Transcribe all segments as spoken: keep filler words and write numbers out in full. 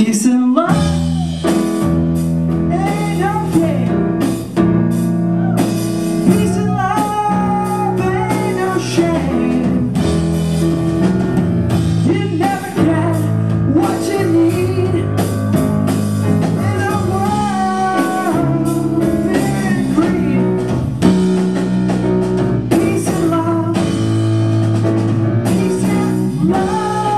Peace and love ain't no game. Peace and love ain't no shame. You never get what you need in a world in greed. Peace and love, peace and love.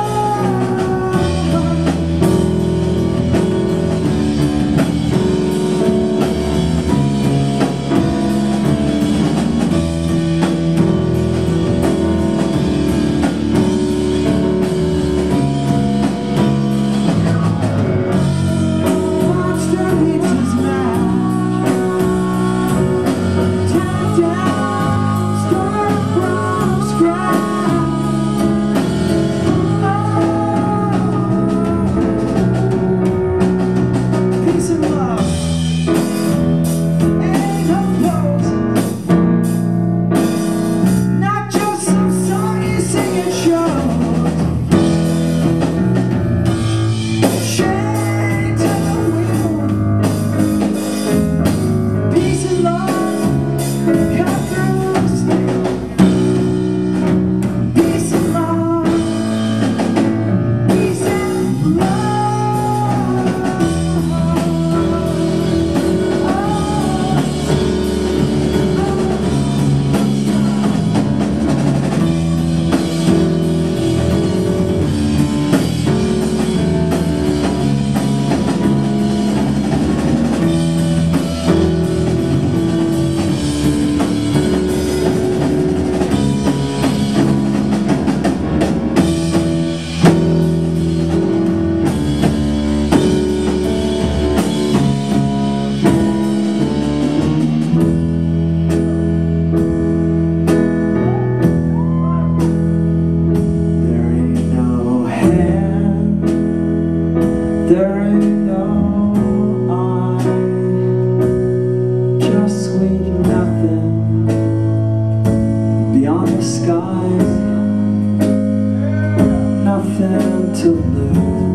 Monster meets his match. Turn down, start from scratch. Peace and love ain't no pose. Not just some song you sing at shows. Shake to the wheel. Peace and love cut through the steel. Peace and love, peace and love. There ain't no hand, there ain't no eye, just sweet nothing beyond the skies, nothing to lose.